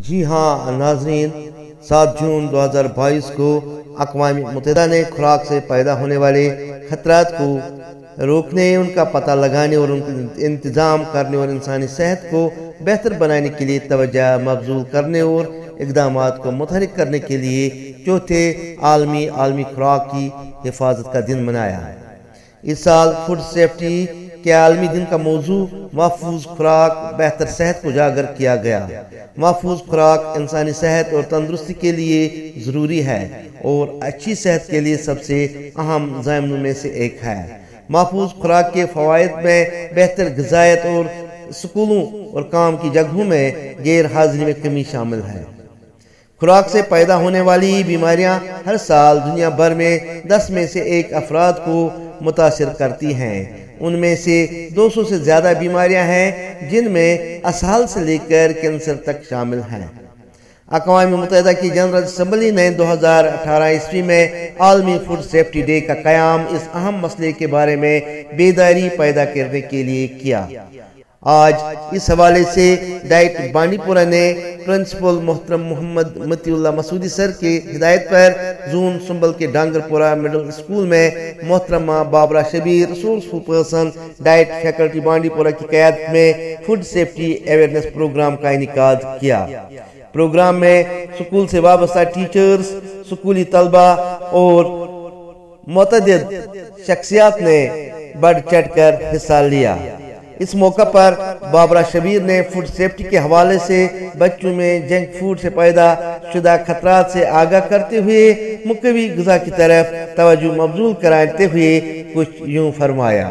جی ہاں ناظرین، 7 جون 2022 کو اقوام متحدہ نے خوراک سے پیدا ہونے والے خطرات کو روکنے، ان کا پتہ لگانے اور ان کا انتظام کرنے اور انسانی صحت کو بہتر بنانے کے لیے توجہ مبذول کرنے اور اقدامات کو متحرک کرنے کے لیے چوتھے عالمی خوراک کی حفاظت کا دن منایا ہے۔ اس سال فوڈ سیفٹی کے عالمی دن کا موضوع محفوظ خوراک بہتر صحت کو اجاگر کیا گیا۔ محفوظ خوراک انسانی صحت اور تندرستی کے لیے ضروری ہے اور اچھی صحت کے لیے سب سے اہم ضامنوں میں سے ایک ہے۔ محفوظ خوراک کے فوائد میں بہتر غذائیت اور سکولوں اور کام کی جگہوں میں غیر حاضری میں کمی شامل ہے۔ خوراک سے پیدا ہونے والی بیماریاں ہر سال دنیا بھر میں 10 میں سے 1 افراد کو متاثر کرتی ہیں۔ ان میں سے 200 سے زیادہ بیماریاں ہیں جن میں اسہال سے لے کر کینسر تک شامل ہیں۔ اقوام متحدہ کی جنرل اسمبلی نے 2018 عیسوی میں عالمی فوڈ سیفٹی ڈے کا قیام اس اہم مسئلے کے بارے میں بیداری پیدا کرنے کے لیے کیا۔ آج اس حوالے سے ڈائٹ بانڈی پورہ نے پرنسپل محترم محمد متی اللہ مسعودی سر کی ہدایت پر زون سنبل کے ڈانگر پورہ مڈل اسکول میں محترمہ Babra Shabir resourceful person DIET faculty Bandipora کی قیادت میں فوڈ سیفٹی اویئرنیس پروگرام کا انعقاد کیا۔ پروگرام میں سکول سے وابستہ ٹیچرز، سکولی طلبہ اور متعدد شخصیات نے بڑھ چڑھ کر حصہ لیا۔ اس موقع پر بابرہ شبیر نے فوڈ سیفٹی کے حوالے سے بچوں میں جنک فوڈ سے پیدا شدہ خطرات سے آگاہ کرتے ہوئے مقوی غذا کی طرف توجہ مبذول کراتے ہوئے کچھ یوں فرمایا۔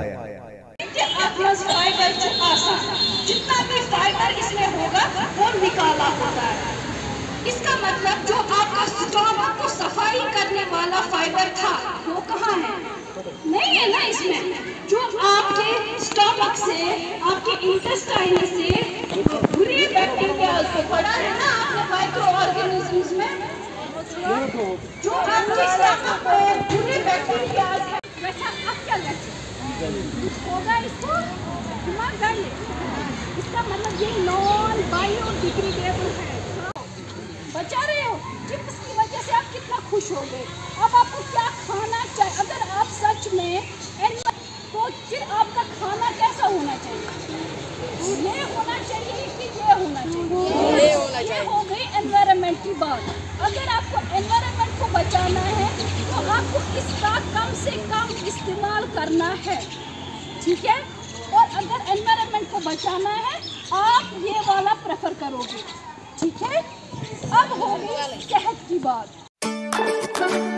جتنا بھی فائبر اس میں ہوگا وہ نکالا ہوتا ہے۔ اس کا مطلب جو آپ کا سٹامک کو صفائی کرنے والا فائبر تھا وہ کہاں ہے؟ نہیں ہے نا اس میں۔ جو آپ کے سٹامک سے، آپ کے انٹسٹائن سے برے بیکٹیریاز کو پڑھا ہے نا آپ نے مائکرو آرگینزمز میں، جو آپ کے سٹامک کو برے بیکٹیریاز ہیں۔ ویسا اب کیا ہوگا اس کو دماغ ڈالے۔ اس کا مطلب یہ نان بائیو ڈیگریڈیبل ہے۔ بچا رہے ہو جس کی وجہ سے آپ کتنا خوش ہو گئے۔ اب آپ کو کیا کھانا چاہیے؟ اگر آپ سچ میں تو پھر آپ کا کھانا کیسا ہونا چاہیے؟ یہ ہونا چاہیے کہ یہ ہونا چاہیے؟ یہ ہو گئی انوائرمنٹ کی بات۔ اگر آپ کو انوائرمنٹ کو بچانا ہے تو آپ کو اس کا کم سے کم استعمال کرنا ہے، ٹھیک ہے؟ اور اگر انوائرمنٹ کو بچانا ہے آپ یہ والا پریفر کرو گے، ٹھیک ہے؟ اب ہوگی صحت کی بات۔